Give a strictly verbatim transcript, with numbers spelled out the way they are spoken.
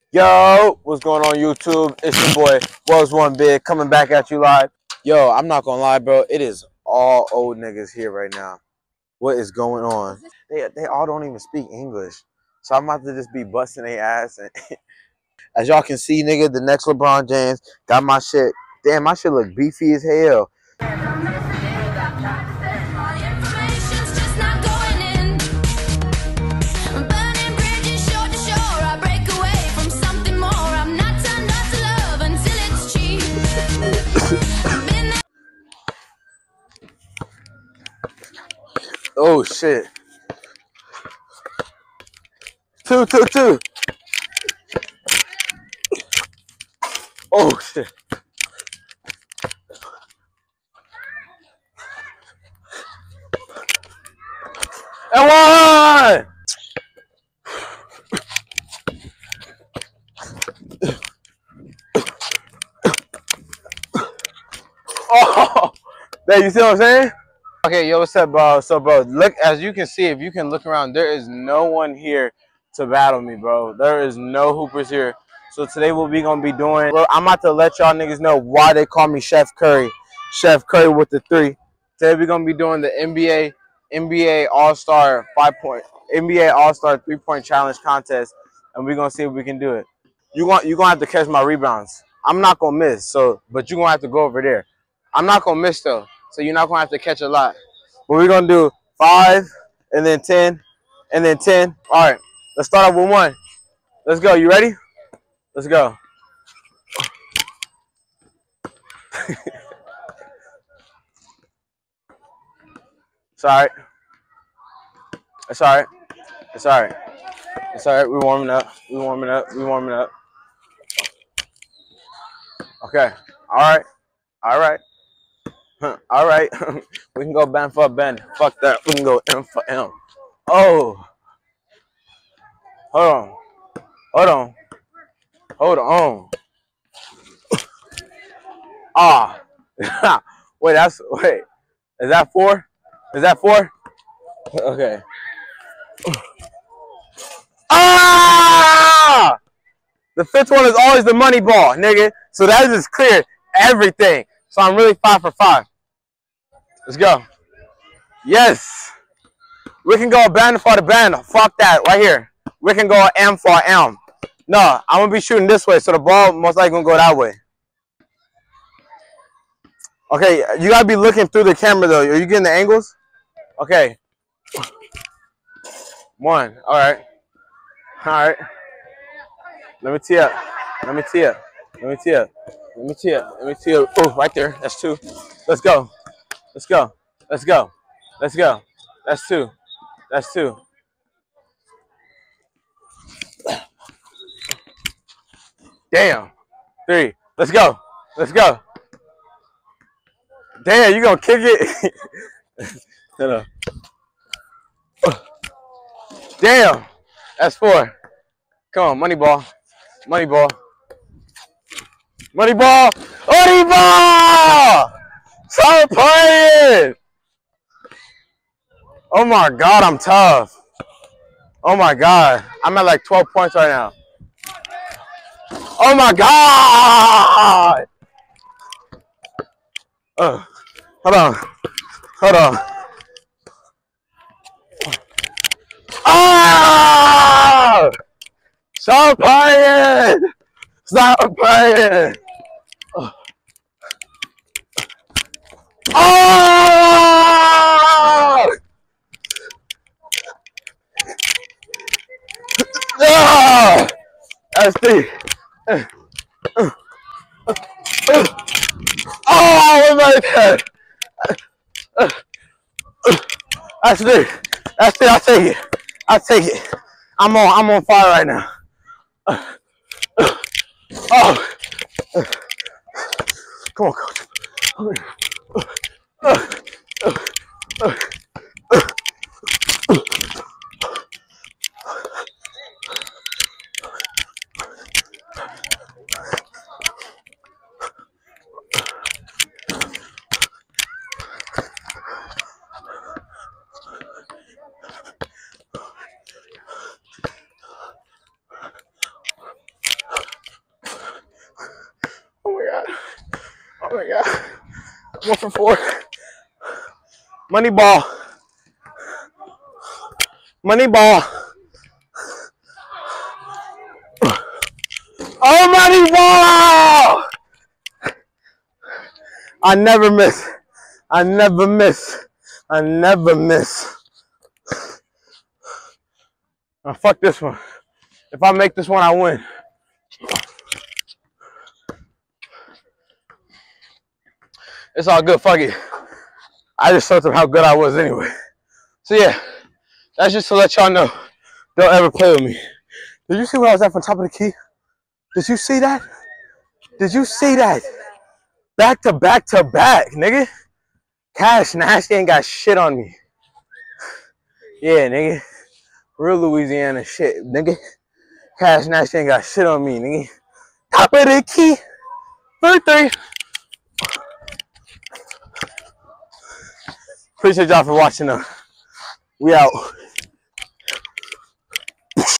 Yo, what's going on YouTube? It's your boy, Was One Big, coming back at you live. Yo, I'm not gonna lie, bro. It is all old niggas here right now. What is going on? They they all don't even speak English. So I'm about to just be busting their ass. And as y'all can see, nigga, the next LeBron James got my shit. Damn, my shit look beefy as hell. Oh shit. Two, two, two. Oh shit. And one. Oh, there, you see what I'm saying? Okay, yo, what's up, bro? So, bro, look, as you can see, if you can look around, there is no one here to battle me, bro. There is no hoopers here. So today what we gonna be doing, bro, I'm about to let y'all niggas know why they call me Chef Curry. Chef Curry with the three. Today we're gonna be doing the N B A N B A All-Star five-point N B A All-Star three-point challenge contest, and we're gonna see if we can do it. You want you gonna have to catch my rebounds. I'm not gonna miss, so but you're gonna have to go over there. I'm not gonna miss though. So you're not going to have to catch a lot. But we're going to do five, and then ten, and then ten. All right, let's start off with one. Let's go. You ready? Let's go. It's all right. It's all right. It's all right. It's all right. We're warming up. We're warming up. We're warming up. Okay. All right. All right. All right. We can go bend for bend. Fuck that. We can go M for M. Oh. Hold on. Hold on. Hold on. Ah. Wait, that's wait. Is that four? Is that four? Okay. Ah! The fifth one is always the money ball, nigga. So that just cleared everything. So I'm really five for five. Let's go. Yes. We can go band for the band. Fuck that. Right here. We can go M for M. No, I'm gonna be shooting this way, so the ball most likely gonna go that way. Okay, you gotta be looking through the camera though. Are you getting the angles? Okay. One. All right. All right. Let me tee up. Let me tee up. Let me tee up. Let me tee up. Let me tee up. Oh, right there. That's two. Let's go. Let's go. Let's go. Let's go. That's two. That's two. Damn. Three. Let's go. Let's go. Damn, you gonna kick it? No, no. Damn. That's four. Come on, money ball. Money ball. Money ball. Money ball! Stop playing! Oh my God, I'm tough. Oh my God. I'm at like twelve points right now. Oh my God! Uh, hold on. Hold on. Ah! Stop playing! Stop playing! Oh! Ah! That's three. Uh, uh, uh, uh. Oh my God! Uh, uh, that's three. That's three. I'll take it. I'll take it. I'm on. I'm on fire right now. Uh, uh, oh! Uh, come on, coach. Uh, uh, uh, uh, uh. Oh my God. One for four. Money ball. Money ball. Oh, money ball! I never miss. I never miss. I never miss. Oh, fuck this one. If I make this one, I win. It's all good. Fuck it. I just showed them how good I was anyway. So yeah, that's just to let y'all know. Don't ever play with me. Did you see where I was at from top of the key? Did you see that? Did you see that? Back to back to back, nigga. Cash Nasty ain't got shit on me. Yeah, nigga. Real Louisiana shit, nigga. Cash Nasty ain't got shit on me, nigga. Top of the key. Third three. Appreciate y'all for watching though. We out.